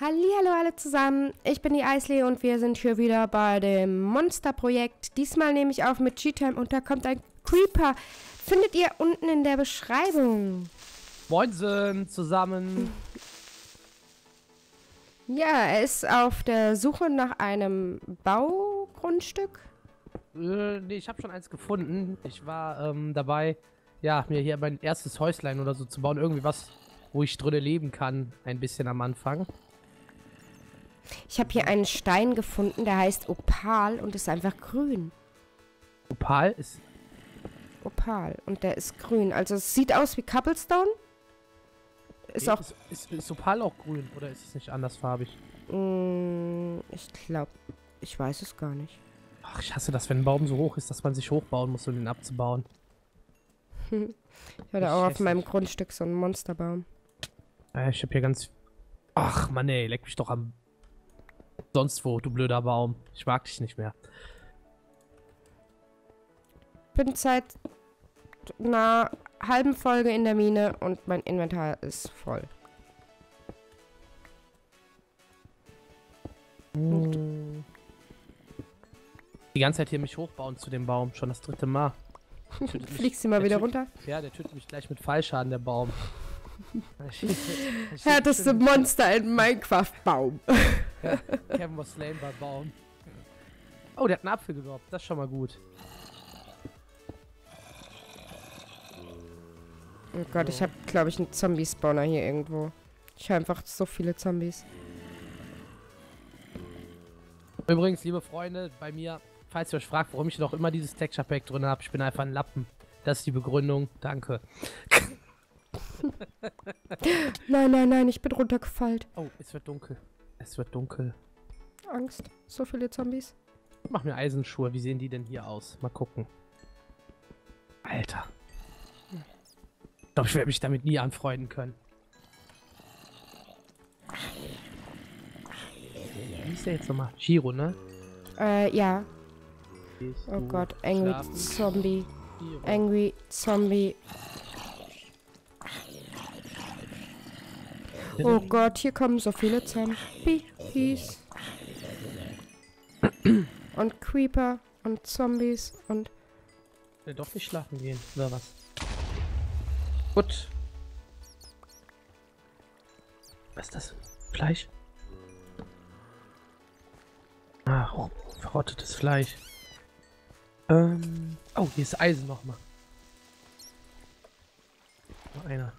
Hallihallo alle zusammen, ich bin die Eislee und wir sind hier wieder bei dem Monsterprojekt. Diesmal nehme ich auf mit G-Time und da kommt ein Creeper. Findet ihr unten in der Beschreibung. Moinsen zusammen. Ja, er ist auf der Suche nach einem Baugrundstück. Nee, ich habe schon eins gefunden. Ich war dabei, ja, mir hier mein erstes Häuslein oder so zu bauen. Irgendwie was, wo ich drin leben kann, ein bisschen am Anfang. Ich habe hier einen Stein gefunden, der heißt Opal und ist einfach grün. Opal ist... Opal und der ist grün. Also es sieht aus wie Cobblestone. Ist auch... Ist Opal auch grün oder ist es nicht andersfarbig? Ich glaube, ich weiß es gar nicht. Ach, ich hasse das, wenn ein Baum so hoch ist, dass man sich hochbauen muss, um den abzubauen. Ich hatte auch auf meinem Grundstück so einen Monsterbaum. Ich habe hier ganz... Ach, Mann, ey, leck mich doch am... Sonst wo, du blöder Baum. Ich mag dich nicht mehr. Bin seit einer halben Folge in der Mine und mein Inventar ist voll. Die ganze Zeit hier mich hochbauen zu dem Baum, schon das 3. Mal. Fliegst du mal wieder runter? Ja, der tötet mich gleich mit Fallschaden, der Baum. Härteste Monster in Minecraft-Baum. Ja, Kevin was slain bei Baum. Oh, der hat einen Apfel gedroppt, das ist schon mal gut. Oh Gott, ich habe, glaube ich, einen Zombie-Spawner hier irgendwo. Ich habe einfach so viele Zombies. Übrigens, liebe Freunde, bei mir, falls ihr euch fragt, warum ich noch immer dieses Texture Pack drin habe, ich bin einfach ein Lappen. Das ist die Begründung. Danke. Nein, ich bin runtergefallen. Oh, es wird dunkel. Es wird dunkel. Angst. So viele Zombies. Ich mach mir Eisenschuhe. Wie sehen die denn hier aus? Mal gucken. Alter. Ich glaube, ich werde mich damit nie anfreunden können. Wie ist der jetzt nochmal? Shiro, ne? Ja. Oh Gott, Angry Zombie. Angry Zombie. Oh Gott, hier kommen so viele Zombies. Und Creeper und Zombies und... Ich will doch nicht schlafen gehen, oder was? Gut. Was ist das? Fleisch? Ah, verrottetes Fleisch. Oh, hier ist Eisen nochmal. Noch einer.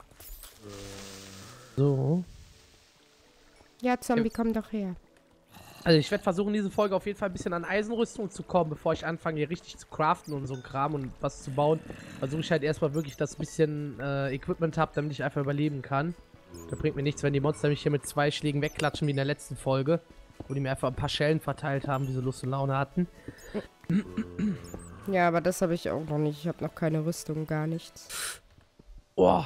So. Ja, Zombie, komm doch her. Also ich werde versuchen, diese Folge auf jeden Fall ein bisschen an Eisenrüstung zu kommen, bevor ich anfange, hier richtig zu craften und so ein Kram und was zu bauen. Versuche ich halt erstmal wirklich, dass ich ein bisschen Equipment habe, damit ich einfach überleben kann. Da bringt mir nichts, wenn die Monster mich hier mit 2 Schlägen wegklatschen, wie in der letzten Folge. Wo die mir einfach ein paar Schellen verteilt haben, die so Lust und Laune hatten. Ja, aber das habe ich auch noch nicht. Ich habe noch keine Rüstung, gar nichts. Oh.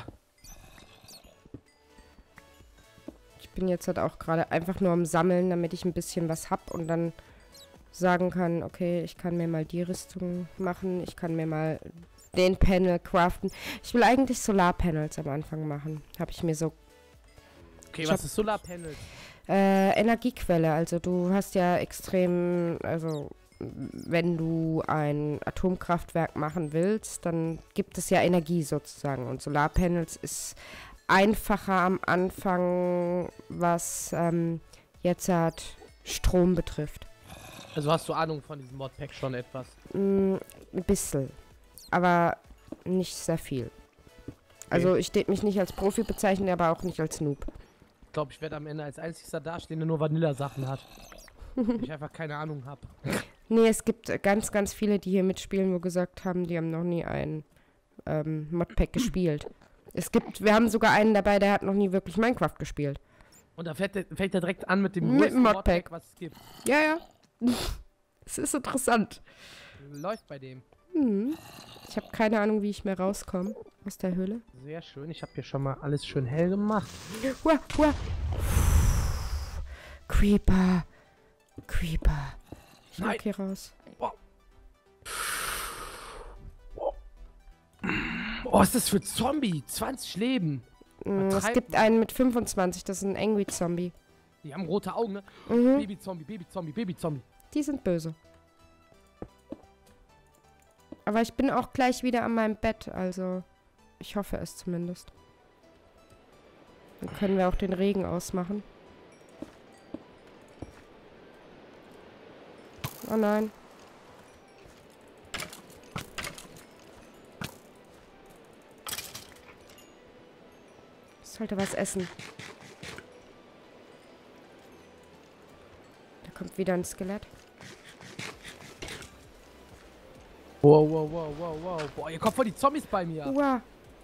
Ich bin jetzt halt auch gerade einfach nur am Sammeln, damit ich ein bisschen was hab und dann sagen kann, okay, ich kann mir mal die Rüstung machen, ich kann mir mal den Panel craften. Ich will eigentlich Solarpanels am Anfang machen. Habe ich mir so... Okay, was ist Solarpanels? Energiequelle, also du hast ja extrem, also wenn du ein Atomkraftwerk machen willst, dann gibt es ja Energie sozusagen und Solarpanels ist einfacher am Anfang, was jetzt halt Strom betrifft. Also hast du Ahnung von diesem Modpack schon etwas? Ein bisschen, aber nicht sehr viel. Also ich würde mich nicht als Profi bezeichnen, aber auch nicht als Noob. Ich glaube, ich werde am Ende als einzigster dastehen, der nur Vanilla-Sachen hat. Weil ich einfach keine Ahnung habe. Nee, es gibt ganz, ganz viele, die hier mitspielen, wo gesagt haben, die haben noch nie ein Modpack gespielt. Wir haben sogar einen dabei, der hat noch nie wirklich Minecraft gespielt. Und da fängt er direkt an mit dem Modpack, was es gibt. Ja. Es ist interessant. Läuft bei dem. Ich habe keine Ahnung, wie ich mehr rauskomme aus der Höhle. Sehr schön. Ich habe hier schon mal alles schön hell gemacht. Uah. Creeper. Ich mag hier raus. Oh, was ist das für ein Zombie? 20 Leben. Es gibt einen mit 25, das ist ein Angry Zombie. Die haben rote Augen, ne? Mhm. Babyzombie, Babyzombie, Babyzombie. Die sind böse. Aber ich bin auch gleich wieder an meinem Bett, also ich hoffe es zumindest. Dann können wir auch den Regen ausmachen. Oh nein. Ich sollte was essen. Da kommt wieder ein Skelett. Wow, wow, wow, wow, wow. Boah, hier kommen voll die Zombies bei mir. Uah.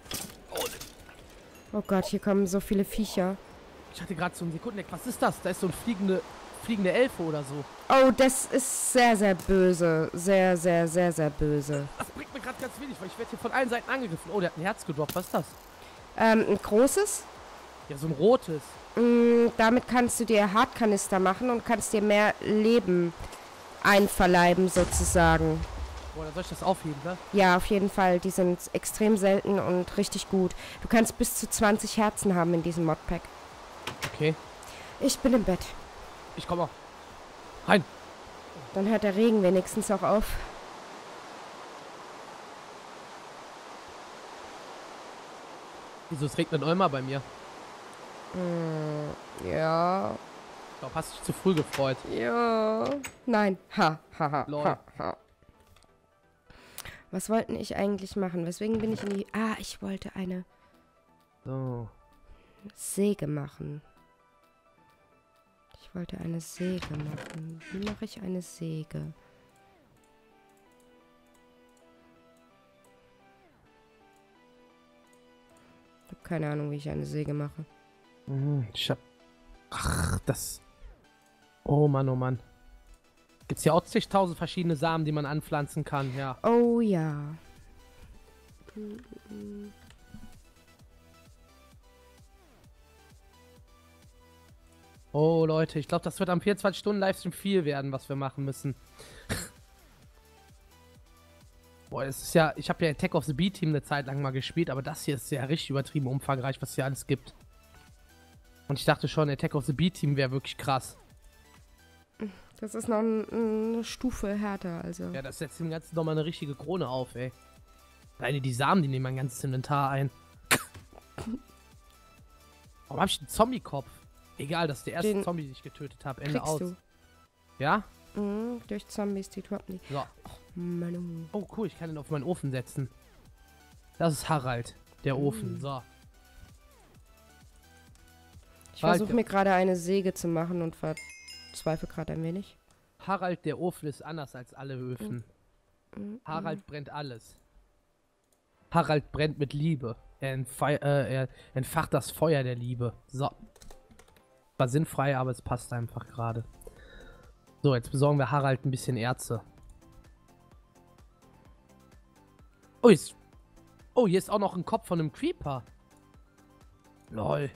Oh Gott, hier kommen so viele Viecher. Ich hatte gerade so einen Sekundenleck. Was ist das? Da ist so ein fliegende Elfe oder so. Oh, das ist sehr, sehr böse. Sehr, sehr, sehr, sehr böse. Das bringt mir gerade ganz wenig, weil ich werde hier von allen Seiten angegriffen. Oh, der hat ein Herz gedroppt. Was ist das? Ein großes. Ja, so ein rotes. Damit kannst du dir Hartkanister machen und kannst dir mehr Leben einverleiben, sozusagen. Boah, dann soll ich das aufheben, ne? Ja, auf jeden Fall. Die sind extrem selten und richtig gut. Du kannst bis zu 20 Herzen haben in diesem Modpack. Okay. Ich bin im Bett. Ich komme auch. Rein. Dann hört der Regen wenigstens auch auf. Wieso, es regnet noch immer bei mir? Ja. Ich glaube, hast dich zu früh gefreut. Ja. Nein. Ha, ha, ha, Lol. ha, ha. Was wollten ich eigentlich machen? Weswegen bin ich in die... Ah, ich wollte eine So. Säge machen. Ich wollte eine Säge machen. Wie mache ich eine Säge? Ich habe keine Ahnung, wie ich eine Säge mache. Ich hab... Ach, das... Oh Mann, oh Mann. Gibt's ja auch zigtausend verschiedene Samen, die man anpflanzen kann, ja. Oh ja. Oh Leute, ich glaube, das wird am 24-Stunden-Livestream viel werden, was wir machen müssen. Boah, es ist ja... Ich habe ja Attack of the B-Team eine Zeit lang mal gespielt, aber das hier ist ja richtig übertrieben umfangreich, was hier alles gibt. Und ich dachte schon, Attack of the B-Team wäre wirklich krass. Das ist noch eine Stufe härter, also. Ja, das setzt dem Ganzen nochmal eine richtige Krone auf, ey. Alleine die Samen, die nehmen mein ganzes Inventar ein. Warum hab ich einen Zombie-Kopf? Egal, das ist der erste Zombie, den ich getötet habe. Ende aus. Du. Ja? Durch Zombies, die droppen nicht. So. Mann. Oh, cool, ich kann den auf meinen Ofen setzen. Das ist Harald, der Ofen. So. Ich versuche mir gerade eine Säge zu machen und verzweifle gerade ein wenig. Harald, der Ofen ist anders als alle Öfen. Harald brennt alles. Harald brennt mit Liebe. Er entfacht das Feuer der Liebe. So. War sinnfrei, aber es passt einfach gerade. So, jetzt besorgen wir Harald ein bisschen Erze. Oh, hier ist auch noch ein Kopf von einem Creeper. Lol.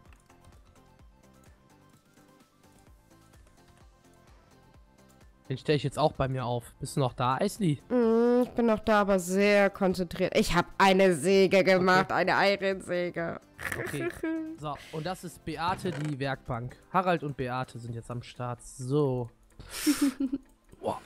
Den stelle ich jetzt auch bei mir auf. Bist du noch da, Eisli? Ich bin noch da, aber sehr konzentriert. Ich habe eine Säge gemacht, eine Ironsäge. Okay. So, und das ist Beate, die Werkbank. Harald und Beate sind jetzt am Start. So. Boah.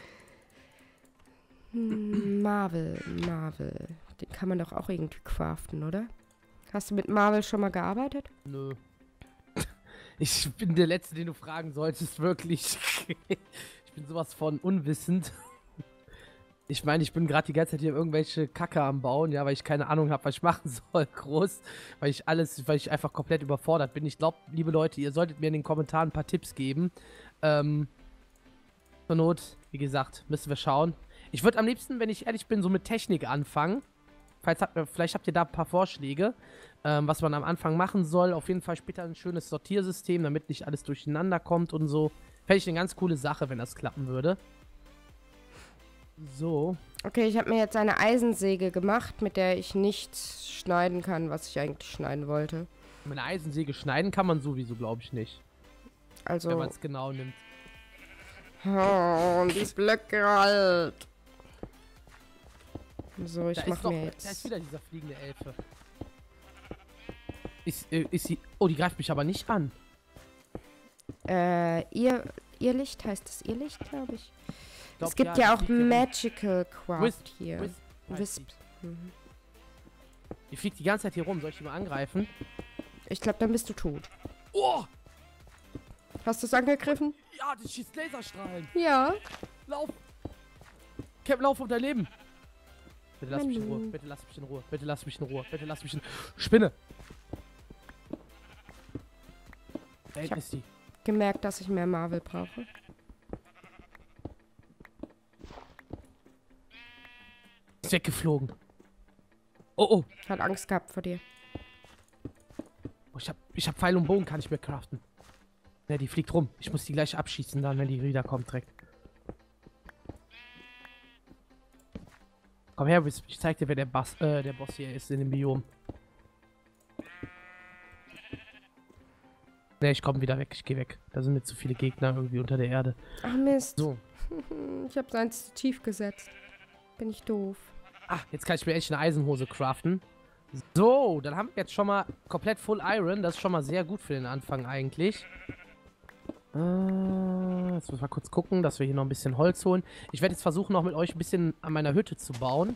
Marvel. Den kann man doch auch irgendwie craften, oder? Hast du mit Marvel schon mal gearbeitet? Nö. Ich bin der Letzte, den du fragen solltest, wirklich. Ich bin sowas von unwissend. Ich meine, ich bin gerade die ganze Zeit hier irgendwelche Kacke am Bauen, ja, weil ich keine Ahnung habe, was ich machen soll, groß. Weil ich einfach komplett überfordert bin. Ich glaube, liebe Leute, ihr solltet mir in den Kommentaren ein paar Tipps geben. Zur Not, wie gesagt, müssen wir schauen. Ich würde am liebsten, wenn ich ehrlich bin, so mit Technik anfangen. Vielleicht habt ihr da ein paar Vorschläge, was man am Anfang machen soll. Auf jeden Fall später ein schönes Sortiersystem, damit nicht alles durcheinander kommt und so. Fände ich eine ganz coole Sache, wenn das klappen würde. So. Okay, ich habe mir jetzt eine Eisensäge gemacht, mit der ich nichts schneiden kann, was ich eigentlich schneiden wollte. Mit einer Eisensäge schneiden kann man sowieso, glaube ich, nicht. Also. Wenn man es genau nimmt. Oh, die Blöcke halt. So, ich mach mir jetzt. Da ist wieder dieser fliegende Elfe. Ist sie. Oh, die greift mich aber nicht an. Irrlicht heißt es Irrlicht, glaube ich. Glaub, Es gibt ja die auch fliegt rum. Magical Craft Wisp, hier. Wisp heißt Wisp. die. Mhm. Die fliegt die ganze Zeit hier rum. Soll ich die mal angreifen? Ich glaube, dann bist du tot. Oh! Hast du es angegriffen? Ja, das schießt Laserstrahlen. Ja. Lauf! Cap, lauf um dein Leben! Bitte lass mich in Manu. Ruhe. Bitte lass mich in Ruhe. Bitte lass mich in Ruhe. Bitte lass mich in... Spinne! Da Ich hinten ist die. Gemerkt, dass ich mehr Marvel brauche. Ist weggeflogen. Oh, oh. Hat Angst gehabt vor dir. Oh, ich hab Pfeil und Bogen, kann ich mir craften. Ja, die fliegt rum. Ich muss die gleich abschießen dann, wenn die wiederkommt direkt. Komm her, ich zeig dir, wer der Boss hier ist in dem Biom. Ne, ich komme wieder weg, ich gehe weg. Da sind mir zu viele Gegner irgendwie unter der Erde. Ach Mist. So. Ich habe eins zu tief gesetzt. Bin ich doof. Ah, jetzt kann ich mir echt eine Eisenhose craften. So, dann haben wir jetzt schon mal komplett Full Iron. Das ist schon mal sehr gut für den Anfang eigentlich. Jetzt müssen wir kurz gucken, dass wir hier noch ein bisschen Holz holen. Ich werde jetzt versuchen, noch mit euch ein bisschen an meiner Hütte zu bauen.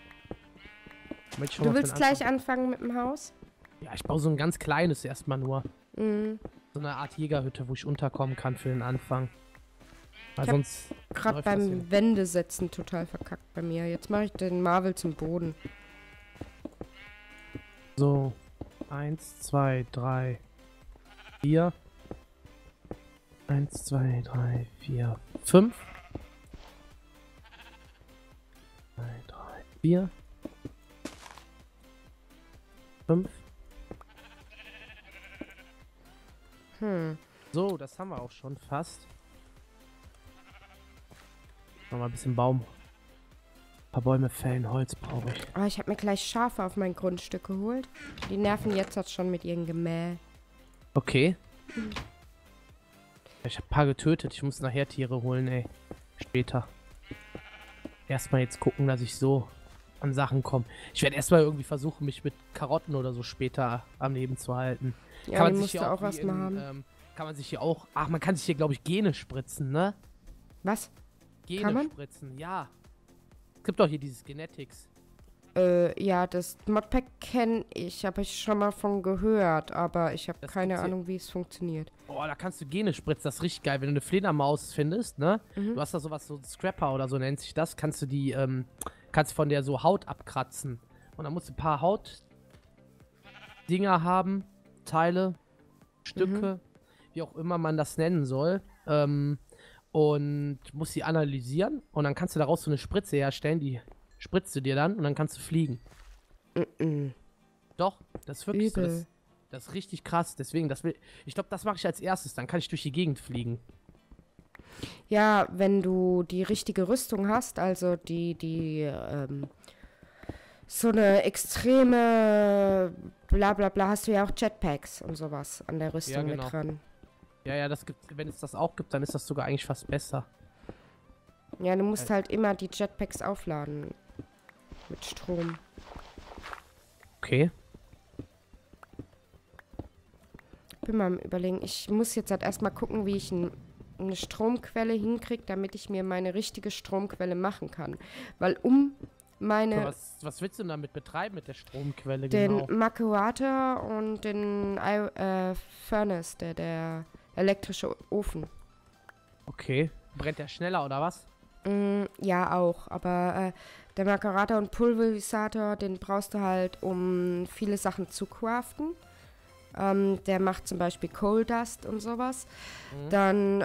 Du willst gleich anfangen mit dem Haus? Ja, ich baue so ein ganz kleines erstmal nur. Mhm. So eine Art Jägerhütte, wo ich unterkommen kann für den Anfang. Weil Ich hab sonst Gerade läuft das hier. beim Wändesetzen total verkackt bei mir. Jetzt mache ich den Marvel zum Boden. So. 1, 2, 3, 4. 1, 2, 3, 4, 5. 2, 3, 4. 5. So, das haben wir auch schon fast. Nochmal ein bisschen Baum. Ein paar Bäume fällen, Holz brauche ich. Oh, ich habe mir gleich Schafe auf mein Grundstück geholt. Die nerven jetzt halt schon mit ihrem Gemäh. Okay. Ich habe ein paar getötet. Ich muss nachher Tiere holen, ey. Später. Erstmal jetzt gucken, dass ich so an Sachen komme. Ich werde erstmal irgendwie versuchen, mich mit Karotten oder so später am Leben zu halten. Ja, die musst du auch wie erstmal haben. kann man sich hier auch... Ach, man kann sich hier, glaube ich, Gene spritzen, ne? Was? Gene Kann man? spritzen, ja. Es gibt doch hier dieses Genetics. Ja, das Modpack kenne ich. Habe ich schon mal von gehört. Aber ich habe Das keine gibt's hier. Ahnung, wie es funktioniert. Oh, da kannst du Gene spritzen, das ist richtig geil. Wenn du eine Fledermaus findest, ne? Mhm. Du hast da sowas, so ein Scrapper oder so nennt sich das. Kannst du die, kannst von der so Haut abkratzen. Und dann musst du ein paar Hautdinger haben. Teile, Stücke, wie auch immer man das nennen soll. Und musst sie analysieren. Und dann kannst du daraus so eine Spritze herstellen. Die spritzt du dir dann und dann kannst du fliegen. Doch, das ist wirklich so. Übel. Das ist richtig krass. Deswegen, ich glaube, das mache ich als erstes. Dann kann ich durch die Gegend fliegen. Ja, wenn du die richtige Rüstung hast, also so eine extreme Blablabla, hast du ja auch Jetpacks und sowas an der Rüstung Ja, genau. mit dran. Ja, das gibt, wenn es das auch gibt, dann ist das sogar eigentlich fast besser. Ja, du musst halt immer die Jetpacks aufladen. Mit Strom. Okay. Bin mal am Überlegen. Ich muss jetzt halt erstmal gucken, wie ich eine Stromquelle hinkriege, damit ich mir meine richtige Stromquelle machen kann. Weil Aber was willst du denn damit betreiben mit der Stromquelle den genau? Makulator und den Furnace, der elektrische Ofen. Okay. Brennt der schneller oder was? Ja, auch. Aber der Makulator und Pulverisator, den brauchst du halt, um viele Sachen zu craften. Der macht zum Beispiel Coal Dust und sowas. Dann,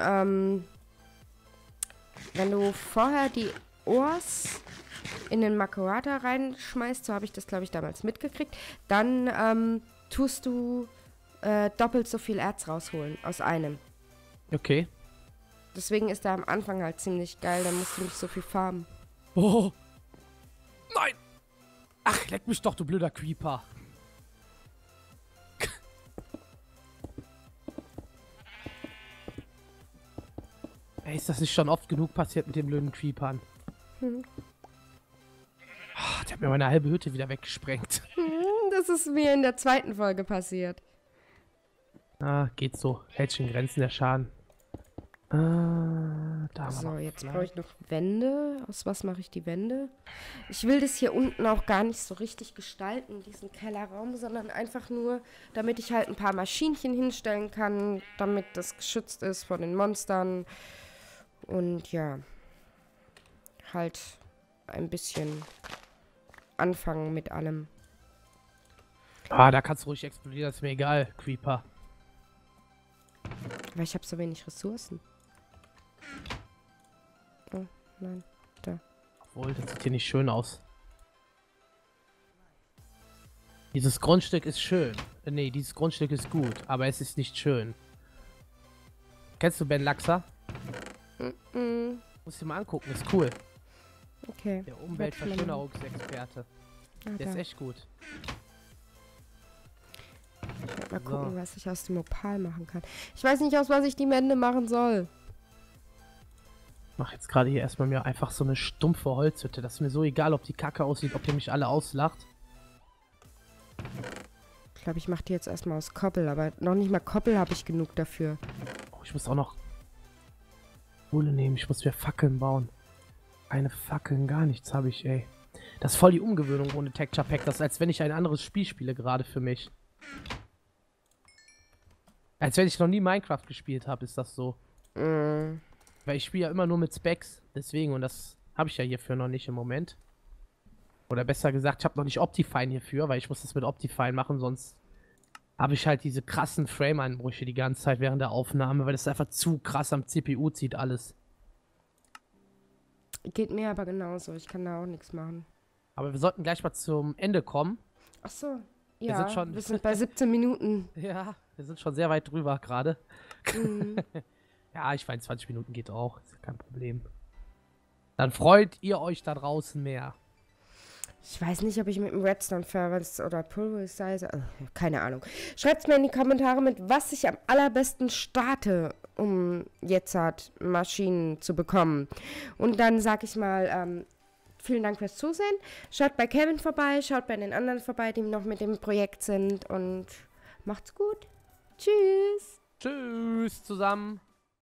wenn du vorher die Ores in den Makulator reinschmeißt, so habe ich das, glaube ich, damals mitgekriegt, dann tust du doppelt so viel Erz rausholen aus einem. Okay. Deswegen ist er am Anfang halt ziemlich geil, da musst du nicht so viel farmen. Oh. Nein! Ach, leck mich doch, du blöder Creeper. Ey, ist das nicht schon oft genug passiert mit den blöden Creepern? Oh, der hat mir meine halbe Hütte wieder weggesprengt. Das ist mir in der zweiten Folge passiert. Ah, geht so. Hält sich in Grenzen der Schaden. Da haben wir So, noch jetzt Fleisch. brauche ich noch Wände. Aus was mache ich die Wände? Ich will das hier unten auch gar nicht so richtig gestalten, diesen Kellerraum, sondern einfach nur, damit ich halt ein paar Maschinchen hinstellen kann, damit das geschützt ist vor den Monstern. Und ja, halt ein bisschen anfangen mit allem. Ah, da kannst du ruhig explodieren, das ist mir egal, Creeper. Weil ich habe so wenig Ressourcen. Oh, nein. Obwohl, das sieht hier nicht schön aus. Dieses Grundstück ist schön. Nee, dieses Grundstück ist gut, aber es ist nicht schön. Kennst du Ben Laxer? Musst du dir mal angucken, ist cool. Okay. Der Umweltverschönerungsexperte. Ah, Der ist da. echt gut. Ich werde mal So. gucken, was ich aus dem Opal machen kann. Ich weiß nicht, aus was ich die Wände machen soll. Ich mach jetzt gerade hier erstmal mir einfach so eine stumpfe Holzhütte. Das ist mir so egal, ob die Kacke aussieht, ob ihr mich alle auslacht. Ich glaube, ich mache die jetzt erstmal aus Koppel, aber noch nicht mal Koppel habe ich genug dafür. Oh, ich muss auch noch Kohle nehmen. Ich muss mir Fackeln bauen. Keine Fackeln, gar nichts habe ich, ey. Das ist voll die Umgewöhnung ohne Texture Pack. Das ist, als wenn ich ein anderes Spiel spiele gerade für mich. Als wenn ich noch nie Minecraft gespielt habe, ist das so. Weil ich spiele ja immer nur mit Specs. Deswegen, und das habe ich ja hierfür noch nicht im Moment. Oder besser gesagt, ich habe noch nicht Optifine hierfür, weil ich muss das mit Optifine machen, sonst habe ich halt diese krassen Frame-Einbrüche die ganze Zeit während der Aufnahme, weil das einfach zu krass am CPU zieht alles. Geht mir aber genauso. Ich kann da auch nichts machen. Aber wir sollten gleich mal zum Ende kommen. Ach so. Wir Ja, sind schon- wir sind bei 17 Minuten. Ja, wir sind schon sehr weit drüber gerade. Mhm. Ja, ich meine, 20 Minuten geht auch. Ist ja kein Problem. Dann freut ihr euch da draußen mehr. Ich weiß nicht, ob ich mit dem Redstone Fervence oder Pulverizer, keine Ahnung. Schreibt mir in die Kommentare, mit was ich am allerbesten starte, um jetzt halt Maschinen zu bekommen. Und dann sag ich mal, vielen Dank fürs Zusehen. Schaut bei Kevin vorbei, schaut bei den anderen vorbei, die noch mit dem Projekt sind und macht's gut. Tschüss. Tschüss zusammen.